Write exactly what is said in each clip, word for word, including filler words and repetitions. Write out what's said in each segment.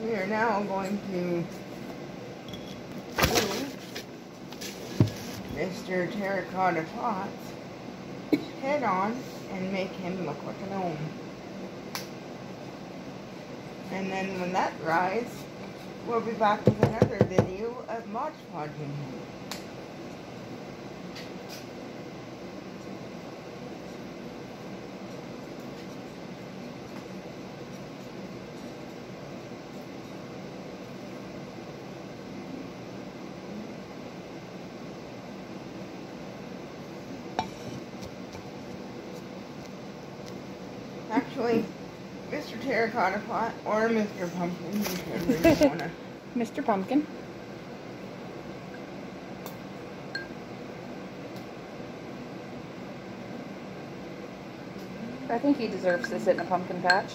We are now going to do Mister Terracotta Pot's head on and make him look like a gnome. And then when that dries, we'll be back with another video of Mod Podging him. Actually, Mister Terracotta Pot or Mister Pumpkin, whichever you wanna. Mister Pumpkin. I think he deserves to sit in a pumpkin patch.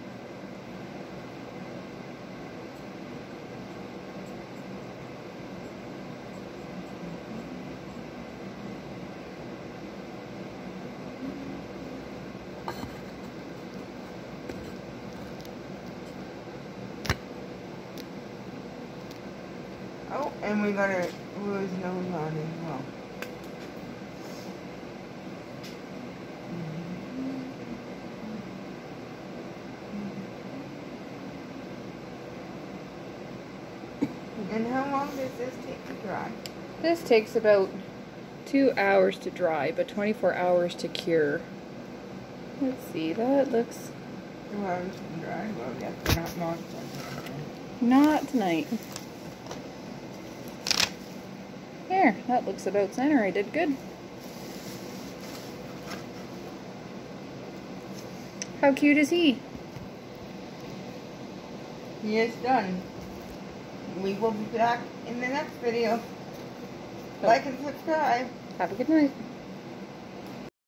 Oh, and we gotta glue his nose on as well. And how long does this take to dry? This takes about two hours to dry, but twenty-four hours to cure. Let's see, that looks... Two hours to dry? Well, yes, not not Not tonight. There, that looks about center. I did good. How cute is he? He is done. We will be back in the next video. Oh. Like and subscribe. Have a good night.